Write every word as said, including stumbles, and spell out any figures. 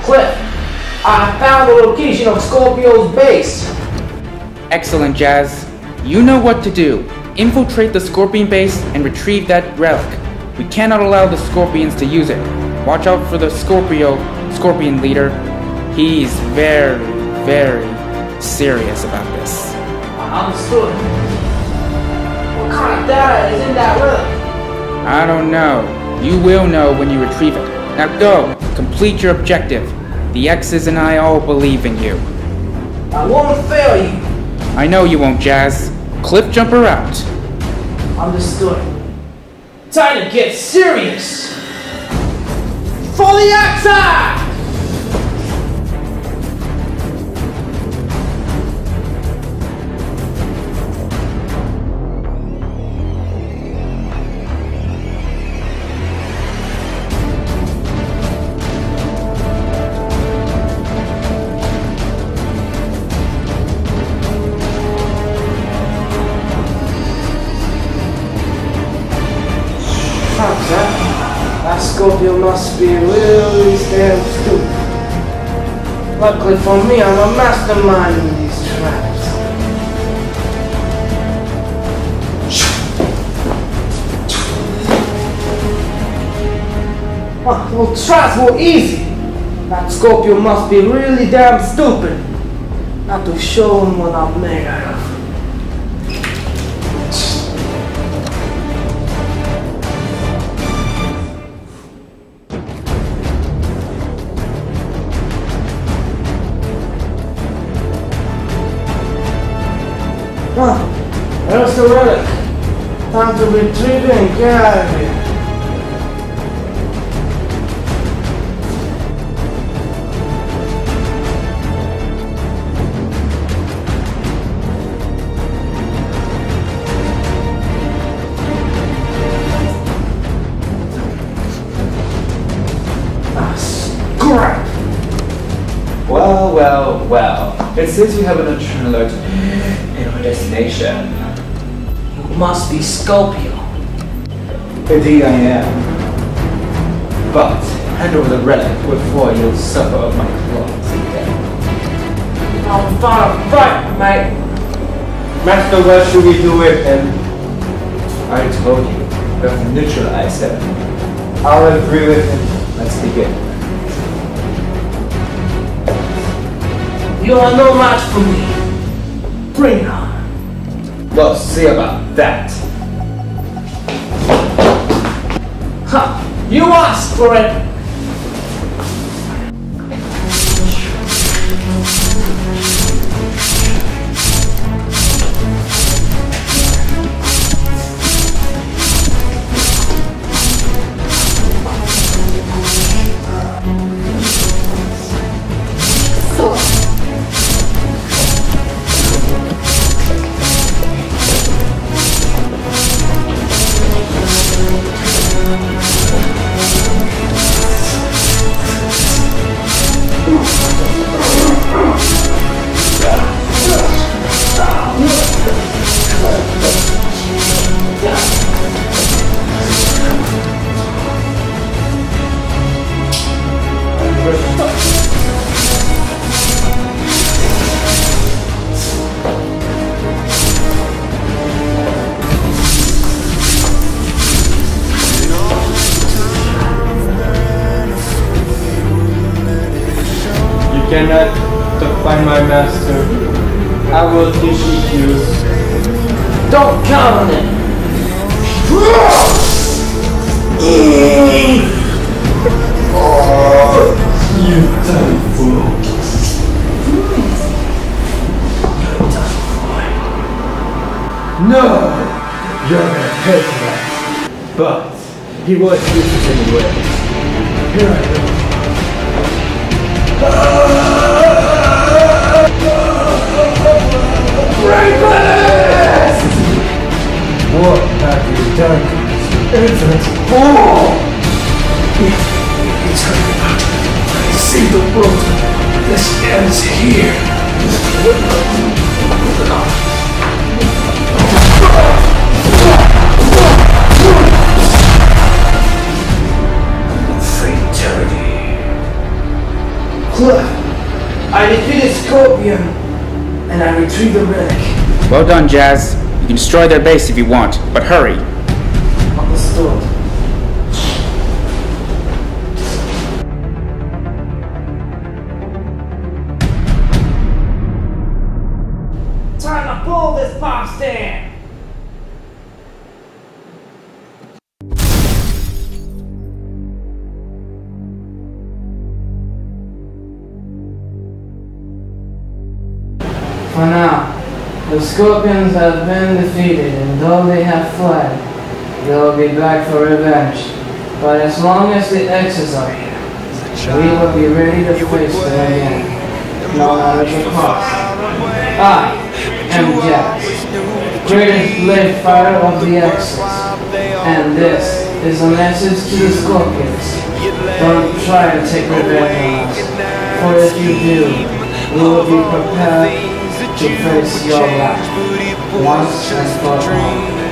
Cliff, I found the location of Scorpio's base. Excellent, Jazz. You know what to do. Infiltrate the Scorpion base and retrieve that relic. We cannot allow the Scorpions to use it. Watch out for the Scorpio, Scorpion leader. He's very, very serious about this. Understood. What kind of data is in that relic? I don't know. You will know when you retrieve it. Now go, complete your objective. The X's and I all believe in you. I won't fail you. I know you won't, Jazz. Cliff Jumper out. Understood. Time to get serious. For the attack! That Scorpio must be really damn stupid. Luckily for me, I'm a mastermind in these traps. Oh, well, traps were easy. That Scorpio must be really damn stupid. Not to show him what I'm made out of. Oh, there's the relic. Time to retrieve it and get out of here. Ah, scrap! Well, well, well. It seems we have an intrusion alert in our destination. You must be Scorpio. Indeed I am. But hand over the relic before you'll suffer of my claws again. I'm fine to fight, mate. Master, where should we do it? And I told you, we have to neutralize him. I'll agree with him. Let's begin. You are no match for me. Bring it on. We'll see about that. Ha! You asked for it! You cannot define my master. I will defeat you. Don't count on it! You dumb fool. No! You're gonna pay for that. But he was useless anyway. Here I go. Breakfast! What have you done? Infant fool! It's coming out. I see the world. This ends here. Fatality. I defeated Scorpion, and I retrieved the relic. Well done, Jazz. You can destroy their base if you want, but hurry. Understood. Time to pull this box down! For now, the Scorpions have been defeated, and though they have fled, they will be back for revenge. But as long as the X's are here, we will be ready to face them again, no matter the cost. I am Jazz, greatest blade fighter of the X's, and this is a message to the Scorpions. Don't try to take revenge on us, for if you do, we will be prepared to face your wrath once and for all.